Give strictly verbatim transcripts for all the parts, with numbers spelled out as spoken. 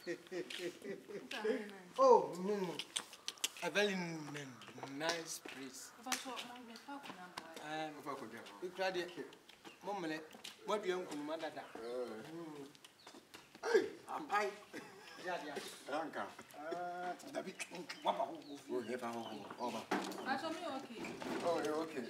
Oh, no. A very nice place. Um, you cried it. Moment, what do you want to Hey, I'm I. Ranka. Ah, David. Papa, who have our over. I told me okay. Oh, you're okay.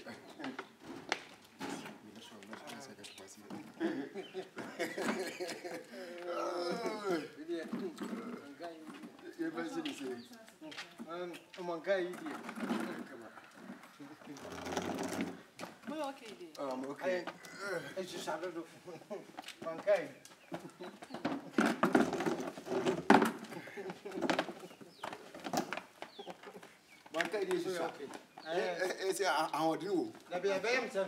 I'm a guy. Okay. Um, okay. It's just a little okay. One guy is okay. It's our do. Let me have him.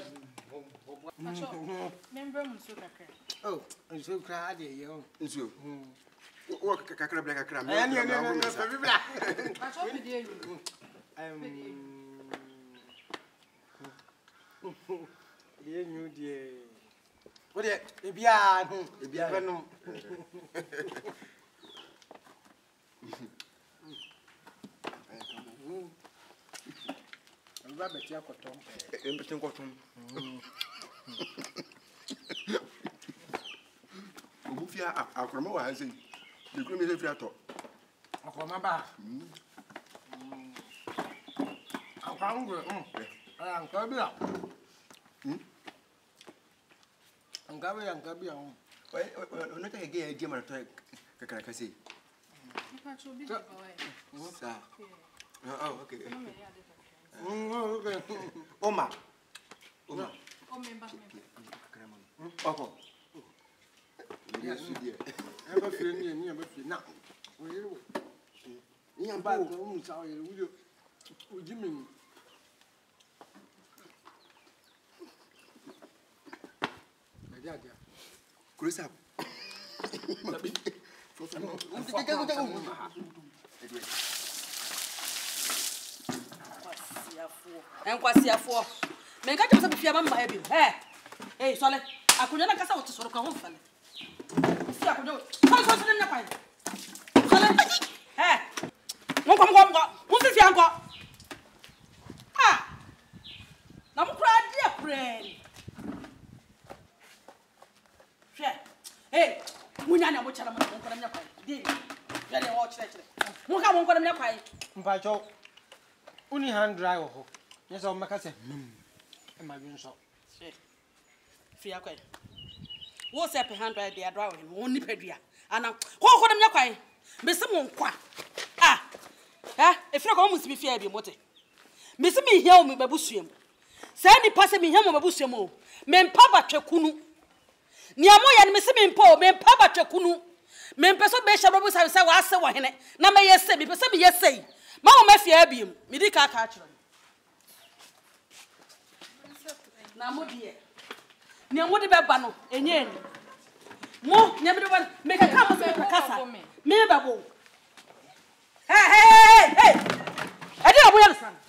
Oh, and so crowded, you know. What a crack black cram. And you're not black. Dear, you dear. What it? If you are, if you are no. Rabbit, you got Tom. Everything got Tom. Mufia, I'll come over. I say, you couldn't be a talk. I'll come back. I'm hungry. I'm coming up. I'm coming, I'm coming. Well, not again, a game of talk. Can I say? Oh, okay. Oh, okay. Oma. Oma. Oh, yes, dear. Ever feel me and never feel now. You are bad. Would you mean? Chris up. And what's your for? Make I just be a man, my baby. Hey, hey, Solid. I could never cast out to sort of come from. See, I could do it. Come on, in the pine. Solid. Hey, no come on. What is your uncle? Ah, now, cry, dear friend. Hey, we are not watching them. Did you watch that? Who come on, come on, Mpacho, only hand dry or yes, I'll make us say, and my being so. Fear quite. What's up, a hand dry? They are drawing only pedia. And now, what for them? You're quite. Miss Simon, ah, ah, if you're almost be fair, be motive. Miss me here, me babusium. Sandy passing me here, my babusium. Men papa chekunu. Niamo ya nimesema mpo me papa twekunu me mpeso be hye robo say say wa ase wo hene na me yese me pese me yese ma wo mafia abiem me di ka ka akiro na mo die niamo de beba no enye ni mo nyame de ba me ka ka mo se me kasa me babo hey hey hey hey ade abo ya san